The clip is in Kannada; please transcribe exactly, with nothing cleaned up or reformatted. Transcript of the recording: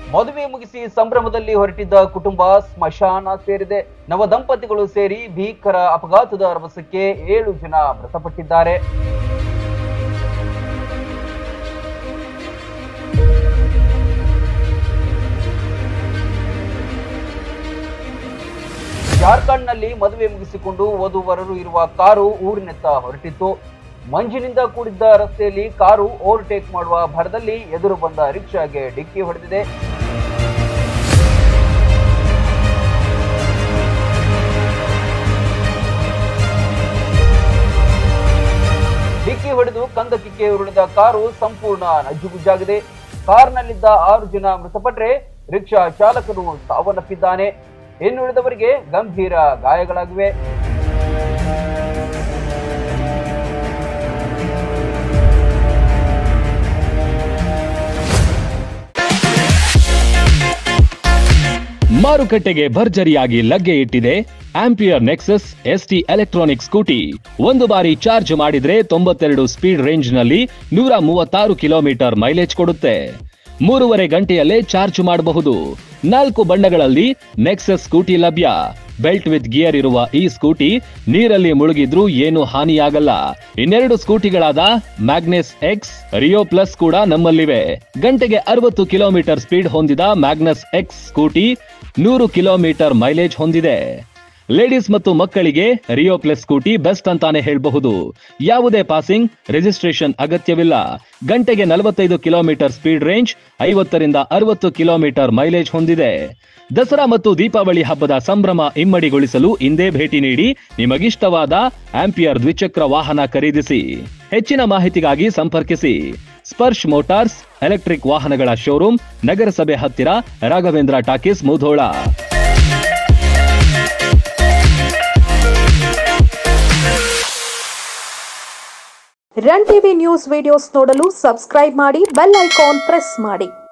ಮದುವೆ ಮುಗಿಸಿ ಸಂಭ್ರಮದಲ್ಲಿ ಹೊರಟಿದ್ದ ಕುಟುಂಬ ಸ್ಮಶಾನ ಸೇರಿದೆ. ನವ ದಂಪತಿಗಳು ಸೇರಿ ಭೀಕರ ಅಪಘಾತದ ರಭಸಕ್ಕೆ ಏಳು ಜನ ಮೃತಪಟ್ಟಿದ್ದಾರೆ. ಜಾರ್ಖಂಡ್ನಲ್ಲಿ ಮದುವೆ ಮುಗಿಸಿಕೊಂಡು ವಧುವರರು ಇರುವ ಕಾರು ಊರಿನತ್ತ ಹೊರಟಿತ್ತು. ಮಂಜಿನಿಂದ ಕೂಡಿದ್ದ ರಸ್ತೆಯಲ್ಲಿ ಕಾರು ಓವರ್ಟೇಕ್ ಮಾಡುವ ಭರದಲ್ಲಿ ಎದುರು ಬಂದ ರಿಕ್ಷಾಗೆ ಡಿಕ್ಕಿ ಹೊಡೆದಿದೆ. ಡಿಕ್ಕಿ ಹೊಡೆದು ಕಂದಕಕ್ಕೆ ಉರುಳಿದ ಕಾರು ಸಂಪೂರ್ಣ ನಜ್ಜುಗುಜ್ಜಾಗಿದೆ. ಕಾರ್ನಲ್ಲಿದ್ದ ಆರು ಜನ ಮೃತಪಟ್ಟರೆ ರಿಕ್ಷಾ ಚಾಲಕನು ಸಾವನ್ನಪ್ಪಿದ್ದಾನೆ. ಇನ್ನುಳಿದವರಿಗೆ ಗಂಭೀರ ಗಾಯಗಳಾಗಿವೆ. ಮಾರುಕಟ್ಟೆಗೆ ಭರ್ಜರಿಯಾಗಿ ಲಗ್ಗೆ ಇಟ್ಟಿದೆ Ampere Nexus ST electronic scooty. ಒಂದು ಬಾರಿ ಚಾರ್ಜ್ ಮಾಡಿದ್ರೆ ತೊಂಬತ್ತೆರಡು ಸ್ಪೀಡ್ ರೇಂಜ್ ನಲ್ಲಿ ನೂರ ಮೂವತ್ತಾರು ಕಿಲೋಮೀಟರ್ ಮೈಲೇಜ್ ಕೊಡುತ್ತೆ. ಮೂರುವರೆ ಗಂಟೆಯಲ್ಲೇ ಚಾರ್ಜ್ ಮಾಡಬಹುದು. ನಾಲ್ಕು ಬಣ್ಣಗಳಲ್ಲಿ ನೆಕ್ಸಸ್ ಸ್ಕೂಟಿ ಲಭ್ಯ. ಬೆಲ್ಟ್ ವಿತ್ ಗಿಯರ್ ಇರುವ ಈ ಸ್ಕೂಟಿ ನೀರಲ್ಲಿ ಮುಳುಗಿದ್ರೂ ಏನು ಹಾನಿಯಾಗಲ್ಲ. ಇನ್ನೆರಡು ಸ್ಕೂಟಿಗಳಾದ ಮ್ಯಾಗ್ನೆಸ್ ಎಕ್ಸ್, ರಿಯೋ ಪ್ಲಸ್ ಕೂಡ ನಮ್ಮಲ್ಲಿವೆ. ಗಂಟೆಗೆ ಅರವತ್ತು ಕಿಲೋಮೀಟರ್ ಸ್ಪೀಡ್ ಹೊಂದಿದ ಮ್ಯಾಗ್ನಸ್ ಎಕ್ಸ್ ಸ್ಕೂಟಿ ನೂರು ಕಿಲೋಮೀಟರ್ ಮೈಲೇಜ್ ಹೊಂದಿದೆ. ಲೇಡೀಸ್ ಮತ್ತು ಮಕ್ಕಳಿಗೆ ರಿಯೋ ಪ್ಲಸ್ ಸ್ಕೂಟಿ ಬೆಸ್ಟ್ ಅಂತಾನೆ ಹೇಳಬಹುದು. ಯಾವುದೇ ಪಾಸಿಂಗ್ ರಿಜಿಸ್ಟ್ರೇಷನ್ ಅಗತ್ಯವಿಲ್ಲ. ಗಂಟೆಗೆ ನಲವತ್ತೈದು ಕಿಲೋಮೀಟರ್ ಸ್ಪೀಡ್ ರೇಂಜ್, ಐವತ್ತರಿಂದ ಅರವತ್ತು ಕಿಲೋಮೀಟರ್ ಮೈಲೇಜ್ ಹೊಂದಿದೆ. ದಸರಾ ಮತ್ತು ದೀಪಾವಳಿ ಹಬ್ಬದ ಸಂಭ್ರಮ ಇಮ್ಮಡಿಗೊಳಿಸಲು ಇಂದೇ ಭೇಟಿ ನೀಡಿ ನಿಮಗಿಷ್ಟವಾದ ಆಂಪಿಯರ್ ದ್ವಿಚಕ್ರ ವಾಹನ ಖರೀದಿಸಿ. ಹೆಚ್ಚಿನ ಮಾಹಿತಿಗಾಗಿ ಸಂಪರ್ಕಿಸಿ ಸ್ಪರ್ಶ್ ಮೋಟಾರ್ಸ್ ಎಲೆಕ್ಟ್ರಿಕ್ ವಾಹನಗಳ ಶೋರೂಮ್, ನಗರಸಭೆ ಹತ್ತಿರ, Raghavendra talkies, Mudhol. Run TV news videos ನೋಡಲು ಸಬ್ಸ್ಕ್ರೈಬ್ ಮಾಡಿ, ಬೆಲ್ ಐಕಾನ್ ಪ್ರೆಸ್ ಮಾಡಿ.